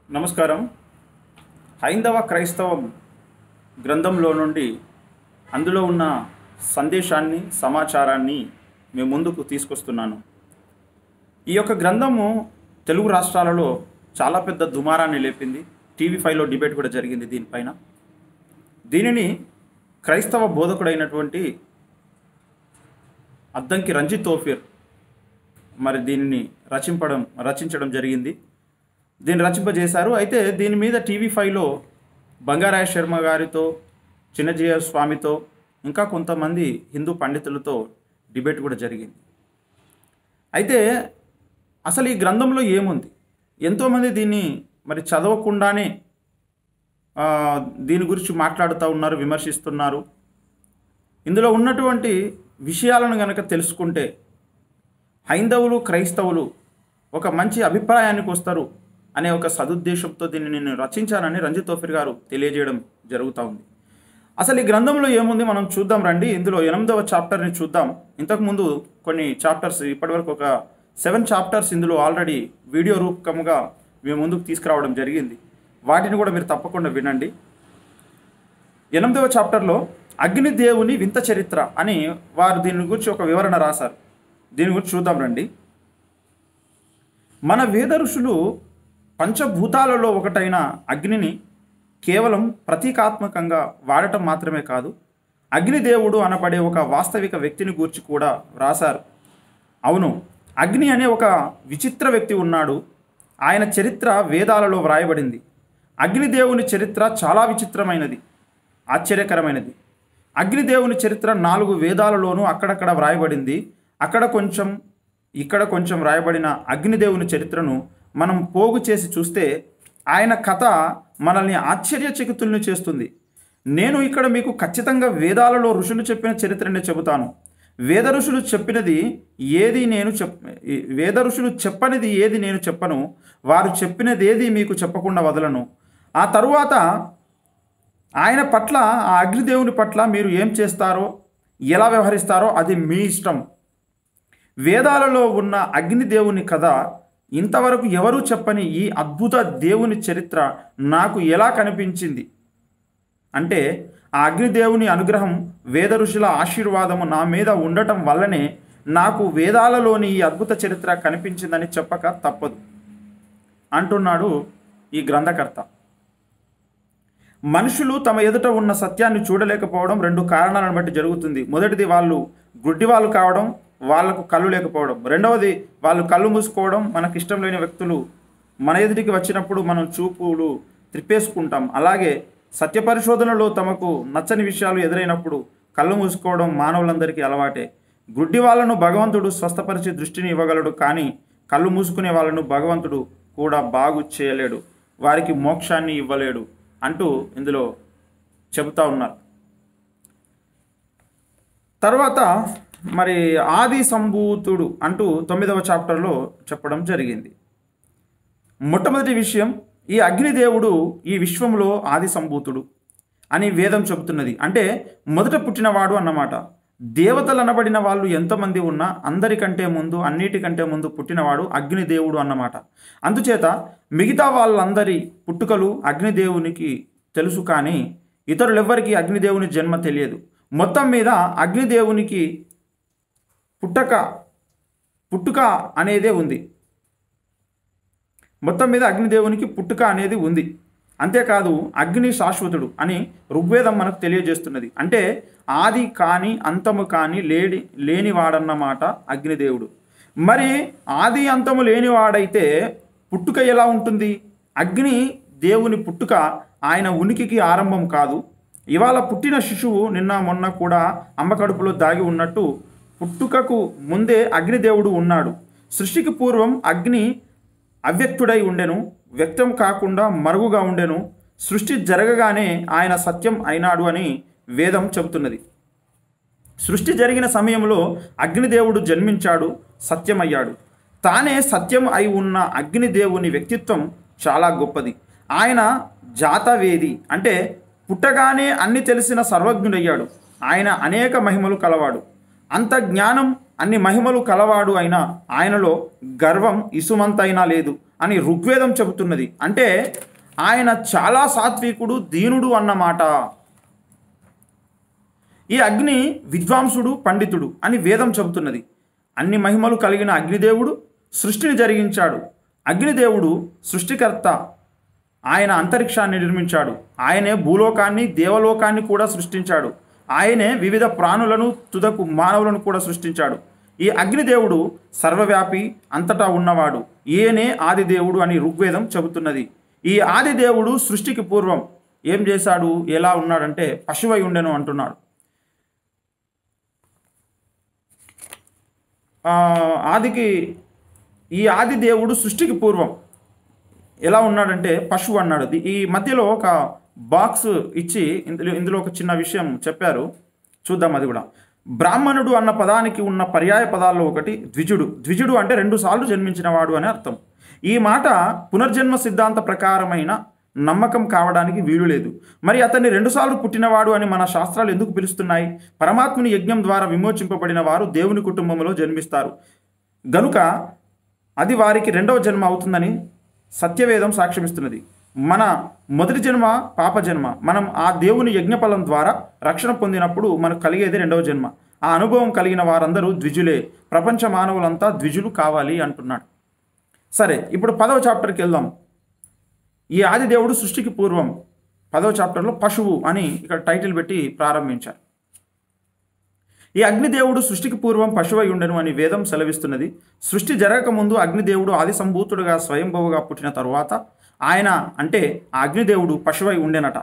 నమస్కారం. హైందవ క్రైస్తవ గ్రంథంలో నుండి అందులో ఉన్న సందేశాన్ని సమాచారాన్ని మేము ముందుకు తీసుకొస్తున్నాను. ఈ యొక్క గ్రంథము తెలుగు రాష్ట్రాలలో చాలా పెద్ద దుమారాన్ని లేపింది. TV5లో డిబేట్ కూడా జరిగింది దీనిపైన. దీనిని క్రైస్తవ బోధకుడైనటువంటి అద్దంకి రంజిత్ తోఫీర్ మరి దీనిని రచించడం జరిగింది. దీన్ని రచింపజేశారు. అయితే దీని మీద TV5లో బంగారాయ శర్మ గారితో, చిన్నజీయ స్వామితో, ఇంకా కొంతమంది హిందూ పండితులతో డిబేట్ కూడా జరిగింది. అయితే అసలు ఈ గ్రంథంలో ఏముంది? ఎంతోమంది దీన్ని మరి చదవకుండానే దీని గురించి మాట్లాడుతూ ఉన్నారు, విమర్శిస్తున్నారు. ఇందులో ఉన్నటువంటి విషయాలను కనుక తెలుసుకుంటే హైందవులు, క్రైస్తవులు ఒక మంచి అభిప్రాయానికి వస్తారు అనే ఒక సదుద్దేశంతో దీన్ని నేను రచించానని రంజిత్ తోఫీర్ గారు తెలియజేయడం జరుగుతూ ఉంది. అసలు ఈ గ్రంథంలో ఏముంది మనం చూద్దాం రండి. ఇందులో 8వ చాప్టర్ని చూద్దాం. ఇంతకుముందు కొన్ని చాప్టర్స్, ఇప్పటివరకు ఒక 7 చాప్టర్స్ ఇందులో ఆల్రెడీ వీడియో రూపకంగా మేము ముందుకు తీసుకురావడం జరిగింది. వాటిని కూడా మీరు తప్పకుండా వినండి. 8వ చాప్టర్లో అగ్నిదేవుని వింత చరిత్ర అని వారు దీని గురించి ఒక వివరణ రాశారు. దీని గురించి చూద్దాం రండి. మన వేద ఋషులు పంచభూతాలలో ఒకటైన అగ్నిని కేవలం ప్రతీకాత్మకంగా వాడటం మాత్రమే కాదు, అగ్నిదేవుడు అనబడే ఒక వాస్తవిక వ్యక్తిని గూర్చి కూడా రాశారు. అవును, అగ్ని అనే ఒక విచిత్ర వ్యక్తి ఉన్నాడు. ఆయన చరిత్ర వేదాలలో వ్రాయబడింది. అగ్నిదేవుని చరిత్ర చాలా విచిత్రమైనది, ఆశ్చర్యకరమైనది. అగ్నిదేవుని చరిత్ర 4 వేదాలలోనూ అక్కడక్కడ వ్రాయబడింది. అక్కడ కొంచెం, ఇక్కడ కొంచెం వ్రాయబడిన అగ్నిదేవుని చరిత్రను మనం పోగు చేసి చూస్తే ఆయన కథ మనల్ని ఆశ్చర్యచకితుల్ని చేస్తుంది. నేను ఇక్కడ మీకు ఖచ్చితంగా వేదాలలో ఋషులు చెప్పిన చరిత్రనే చెబుతాను. వేద ఋషులు చెప్పనిది ఏది నేను చెప్పను. వారు చెప్పినది ఏది మీకు చెప్పకుండా వదలను. ఆ తరువాత ఆయన పట్ల, ఆ అగ్నిదేవుని పట్ల మీరు ఏం చేస్తారో, ఎలా వ్యవహరిస్తారో అది మీ ఇష్టం. వేదాలలో ఉన్న అగ్నిదేవుని కథ ఇంతవరకు ఎవరూ చెప్పని ఈ అద్భుత దేవుని చరిత్ర నాకు ఎలా కనిపించింది అంటే, ఆ అగ్నిదేవుని అనుగ్రహం, వేద ఋషుల ఆశీర్వాదము నా మీద ఉండటం వల్లనే నాకు వేదాలలోని ఈ అద్భుత చరిత్ర కనిపించిందని చెప్పక తప్పదు అంటున్నాడు ఈ గ్రంథకర్త. మనుషులు తమ ఎదుట ఉన్న సత్యాన్ని చూడలేకపోవడం 2 కారణాలను బట్టి జరుగుతుంది. మొదటిది, వాళ్ళు గుడ్డివాళ్ళు కావడం, వాళ్లకు కళ్ళు లేకపోవడం. రెండవది, వాళ్ళు కళ్ళు మూసుకోవడం. మనకు ఇష్టం లేని వ్యక్తులు మన ఎదుటికి వచ్చినప్పుడు మనం చూపులు త్రిప్పేసుకుంటాం. అలాగే సత్య పరిశోధనలో తమకు నచ్చని విషయాలు ఎదురైనప్పుడు కళ్ళు మూసుకోవడం మానవులందరికీ అలవాటే. గుడ్డి వాళ్ళను భగవంతుడు స్వస్థపరిచి దృష్టిని ఇవ్వగలడు, కానీ కళ్ళు మూసుకునే వాళ్ళను భగవంతుడు కూడా బాగు చేయలేడు, వారికి మోక్షాన్ని ఇవ్వలేడు అంటూ ఇందులో చెబుతా ఉన్నారు. తర్వాత మరి ఆది సంభూతుడు అంటూ 9వ చాప్టర్లో చెప్పడం జరిగింది. మొట్టమొదటి విషయం, ఈ అగ్నిదేవుడు ఈ విశ్వంలో ఆది సంభూతుడు అని వేదం చెబుతున్నది. అంటే మొదట పుట్టినవాడు అన్నమాట. దేవతలు అనబడిన వాళ్ళు ఎంతమంది ఉన్నా అందరికంటే ముందు, అన్నిటికంటే ముందు పుట్టినవాడు అగ్నిదేవుడు అన్నమాట. అందుచేత మిగతా వాళ్ళందరి పుట్టుకలు అగ్నిదేవునికి తెలుసు, కానీ ఇతరులెవ్వరికీ అగ్నిదేవుని జన్మ తెలియదు. మొత్తం మీద అగ్నిదేవునికి పుట్టుక అనేదే ఉంది. మొత్తం మీద అగ్నిదేవునికి పుట్టుక అనేది ఉంది. అంతేకాదు అగ్ని శాశ్వతుడు అని ఋగ్వేదం మనకు తెలియజేస్తున్నది. అంటే ఆది కాని అంతము కాని లేనివాడన్నమాట అగ్నిదేవుడు. మరి ఆది అంతము లేనివాడైతే పుట్టుక ఎలా ఉంటుంది? అగ్ని దేవుని పుట్టుక ఆయన ఉనికికి ఆరంభం కాదు. ఇవాళ పుట్టిన శిశువు నిన్న మొన్న కూడా అమ్మ కడుపులో దాగి ఉన్నట్టు పుట్టుకకు ముందే అగ్నిదేవుడు ఉన్నాడు. సృష్టికి పూర్వం అగ్ని అవ్యక్తుడై ఉండెను, వ్యక్తం కాకుండా మరుగుగా ఉండెను. సృష్టి జరగగానే ఆయన సత్యం అయినాడు అని వేదం చెబుతున్నది. సృష్టి జరిగిన సమయంలో అగ్నిదేవుడు జన్మించాడు, సత్యమయ్యాడు. తానే సత్యం అయి ఉన్న అగ్నిదేవుని వ్యక్తిత్వం చాలా గొప్పది. ఆయన జాతవేది, అంటే పుట్టగానే అన్ని తెలిసిన సర్వజ్ఞుడయ్యాడు. ఆయన అనేక మహిమలు కలవాడు. అంత జ్ఞానం అన్ని మహిమలు కలవాడు అయినా ఆయనలో గర్వం ఇసుమంతైనా లేదు అని ఋగ్వేదం చెబుతున్నది. అంటే ఆయన చాలా సాత్వికుడు, దీనుడు అన్నమాట. ఈ అగ్ని విద్వాంసుడు, పండితుడు అని వేదం చెబుతున్నది. అన్ని మహిమలు కలిగిన అగ్నిదేవుడు సృష్టిని జరిగించాడు. అగ్నిదేవుడు సృష్టికర్త. ఆయన అంతరిక్షాన్ని నిర్మించాడు. ఆయనే భూలోకాన్ని, దేవలోకాన్ని కూడా సృష్టించాడు. ఆయనే వివిధ ప్రాణులను, తుదకు మానవులను కూడా సృష్టించాడు. ఈ అగ్నిదేవుడు సర్వవ్యాపి, అంతటా ఉన్నవాడు. ఈయనే ఆదిదేవుడు అని ఋగ్వేదం చెబుతున్నది. ఈ ఆదిదేవుడు సృష్టికి పూర్వం ఏం చేశాడు, ఎలా ఉన్నాడంటే పశువై ఉండెను అంటున్నాడు. ఈ ఆదిదేవుడు సృష్టికి పూర్వం ఎలా ఉన్నాడంటే పశువు అన్నాడు. ఈ మధ్యలో ఒక బాక్స్ ఇచ్చి ఇందులో ఒక చిన్న విషయం చెప్పారు, చూద్దాం అది కూడా. బ్రాహ్మణుడు అన్న పదానికి ఉన్న పర్యాయ పదాల్లో ఒకటి ద్విజుడు. ద్విజుడు అంటే 2 సార్లు జన్మించినవాడు అని అర్థం. ఈ మాట పునర్జన్మ సిద్ధాంత ప్రకారమైన నమ్మకం కావడానికి వీలు లేదు. మరి అతన్ని 2 సార్లు పుట్టినవాడు అని మన శాస్త్రాలు ఎందుకు పిలుస్తున్నాయి? పరమాత్ముని యజ్ఞం ద్వారా విమోచింపబడిన వారు దేవుని కుటుంబంలో జన్మిస్తారు గనుక అది వారికి 2వ జన్మ అవుతుందని సత్యవేదం సాక్ష్యమిస్తున్నది. మన మొదటి జన్మ పాప జన్మ. మనం ఆ దేవుని యజ్ఞఫలం ద్వారా రక్షణ పొందినప్పుడు మనకు కలిగేది 2వ జన్మ. ఆ అనుభవం కలిగిన వారందరూ ద్విజులే. ప్రపంచ మానవులంతా ద్విజులు కావాలి అంటున్నాడు. సరే, ఇప్పుడు 10వ చాప్టర్కి వెళ్దాం. ఈ ఆదిదేవుడు సృష్టికి పూర్వం 10వ చాప్టర్లో పశువు అని ఇక్కడ టైటిల్ పెట్టి ప్రారంభించారు. ఈ అగ్నిదేవుడు సృష్టికి పూర్వం పశువై ఉండెను అని వేదం సెలవిస్తున్నది. సృష్టి జరగకముందు అగ్నిదేవుడు ఆది సంభూతుడుగా స్వయంభవుగా పుట్టిన తరువాత ఆయన అంటే ఆ అగ్నిదేవుడు పశువై ఉండెనట.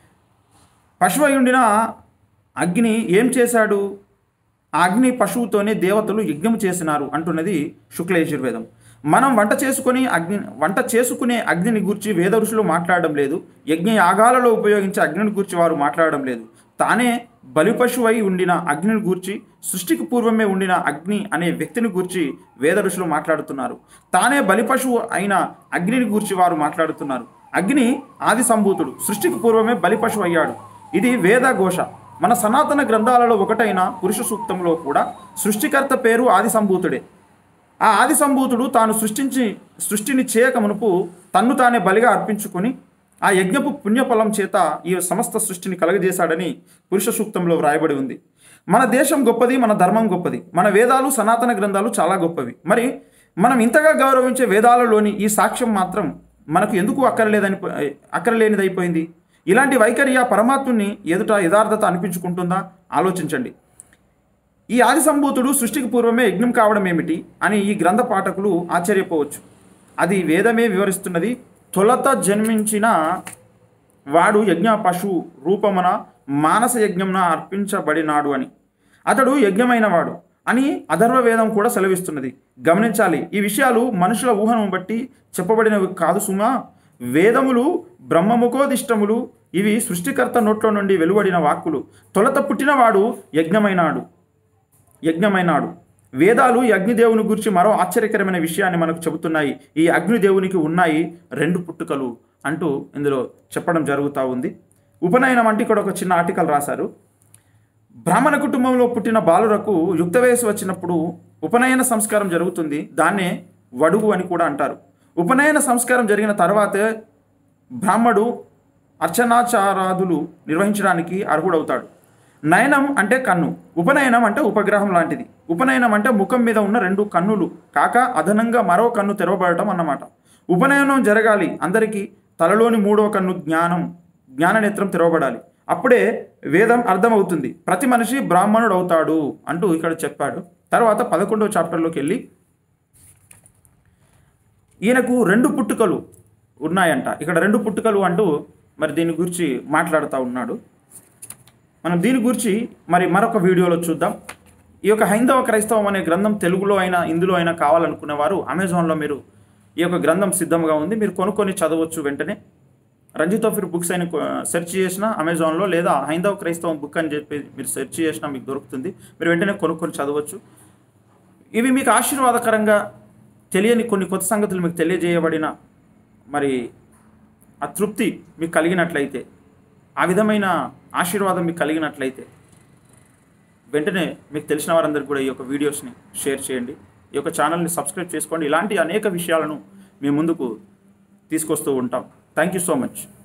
పశువై ఉండిన అగ్ని ఏం చేశాడు? ఆ అగ్ని పశువుతోనే దేవతలు యజ్ఞం చేసినారు అంటున్నది శుక్ల యజుర్వేదం. మనం వంట చేసుకునే అగ్నిని గూర్చి వేద ఋషులు మాట్లాడడం లేదు. యజ్ఞ యాగాలలో ఉపయోగించే అగ్నిని గూర్చి వారు మాట్లాడడం లేదు. తానే బలిపశువై ఉండిన అగ్నిని గూర్చి, సృష్టికి పూర్వమే ఉండిన అగ్ని అనే వ్యక్తిని గూర్చి వేద ఋషులు మాట్లాడుతున్నారు. తానే బలిపశువు అయిన అగ్నిని గూర్చి వారు మాట్లాడుతున్నారు. అగ్ని ఆది సంభూతుడు, సృష్టికి పూర్వమే బలిపశువు అయ్యాడు. ఇది వేద ఘోష. మన సనాతన గ్రంథాలలో ఒకటైన పురుష సూక్తంలో కూడా సృష్టికర్త పేరు ఆది సంభూతుడే. ఆ ఆది సంభూతుడు తాను సృష్టిని చేయక మునుపు తన్ను తానే బలిగా అర్పించుకొని ఆ యజ్ఞపు పుణ్యఫలం చేత ఈ సమస్త సృష్టిని కలగజేశాడని పురుష సూక్తంలో వ్రాయబడి ఉంది. మన దేశం గొప్పది, మన ధర్మం గొప్పది, మన వేదాలు సనాతన గ్రంథాలు చాలా గొప్పవి. మరి మనం ఇంతగా గౌరవించే వేదాలలోని ఈ సాక్ష్యం మాత్రం మనకు ఎందుకు అక్కరలేనిదైపోయింది? ఇలాంటి వైఖరి ఆ పరమాత్ముని ఎదుట యథార్థత అనిపించుకుంటుందా? ఆలోచించండి. ఈ ఆది సంభూతుడు సృష్టికి పూర్వమే యజ్ఞం కావడం ఏమిటి అని ఈ గ్రంథ పాఠకులు ఆశ్చర్యపోవచ్చు. అది వేదమే వివరిస్తున్నది. తొలత జన్మించిన వాడు యజ్ఞ పశు రూపమున మానస యజ్ఞంన అర్పించబడినాడు అని. అతడు యజ్ఞమైనవాడు అని అథర్వ వేదం కూడా సెలవిస్తున్నది. గమనించాలి, ఈ విషయాలు మనుషుల ఊహను బట్టి చెప్పబడినవి కాదు సుమా. వేదములు బ్రహ్మముఖోదిష్టములు. ఇవి సృష్టికర్త నోట్లో నుండి వెలువడిన వాక్కులు. తొలత పుట్టినవాడు యజ్ఞమైనాడు. వేదాలు ఈ అగ్నిదేవుని గురించి మరో ఆశ్చర్యకరమైన విషయాన్ని మనకు చెబుతున్నాయి. ఈ అగ్నిదేవునికి ఉన్నాయి 2 పుట్టుకలు అంటూ ఇందులో చెప్పడం జరుగుతూ ఉంది. ఉపనయనం అంటే ఇక్కడ ఒక చిన్న ఆర్టికల్ రాశారు. బ్రాహ్మణ కుటుంబంలో పుట్టిన బాలురకు యుక్త వయసు వచ్చినప్పుడు ఉపనయన సంస్కారం జరుగుతుంది. దాన్నే వడుగు అని కూడా అంటారు. ఉపనయన సంస్కారం జరిగిన తర్వాతే బ్రాహ్మడు అర్చనాచారాదులు నిర్వహించడానికి అర్హుడవుతాడు. నయనం అంటే కన్ను, ఉపనయనం అంటే ఉపగ్రహం లాంటిది. ఉపనయనం అంటే ముఖం మీద ఉన్న 2 కన్నులు కాక అదనంగా మరో కన్ను తెరవబడటం అన్నమాట. ఉపనయనం జరగాలి అందరికీ. తలలోని 3వ కన్ను జ్ఞాననేత్రం తెరవబడాలి. అప్పుడే వేదం అర్థమవుతుంది. ప్రతి మనిషి బ్రాహ్మణుడు అవుతాడు అంటూ ఇక్కడ చెప్పాడు. తర్వాత 11వ చాప్టర్లోకి వెళ్ళి ఈయనకు 2 పుట్టుకలు ఉన్నాయంట. ఇక్కడ 2 పుట్టుకలు అంటూ మరి దీని గురించి మాట్లాడుతూ ఉన్నాడు. మనం దీని గురించి మరి మరొక వీడియోలో చూద్దాం. ఈ యొక్క హైందవ క్రైస్తవం అనే గ్రంథం తెలుగులో అయినా ఇందులో అయినా కావాలనుకునే వారు అమెజాన్లో మీరు ఈ యొక్క గ్రంథం సిద్ధంగా ఉంది, మీరు కొనుక్కొని చదవచ్చు. వెంటనే రంజిత్ ఆఫీర్ బుక్స్ అని సెర్చ్ చేసినా అమెజాన్లో, లేదా హైందవ క్రైస్తవం బుక్ అని చెప్పి మీరు సెర్చ్ చేసినా మీకు దొరుకుతుంది. మీరు వెంటనే కొనుక్కొని చదవచ్చు. ఇవి మీకు ఆశీర్వాదకరంగా తెలియని కొన్ని కొత్త సంగతులు మీకు తెలియజేయబడిన మరి ఆ తృప్తి మీకు కలిగినట్లయితే, ఆ విధమైన ఆశీర్వాదం మీకు కలిగినట్లయితే వెంటనే మీకు తెలిసిన వారందరికీ కూడా ఈ యొక్క వీడియోస్ని షేర్ చేయండి. ఈ యొక్క ఛానల్ని సబ్స్క్రైబ్ చేసుకోండి. ఇలాంటి అనేక విషయాలను మీ ముందుకు తీసుకొస్తూ ఉంటాం. Thank you so much.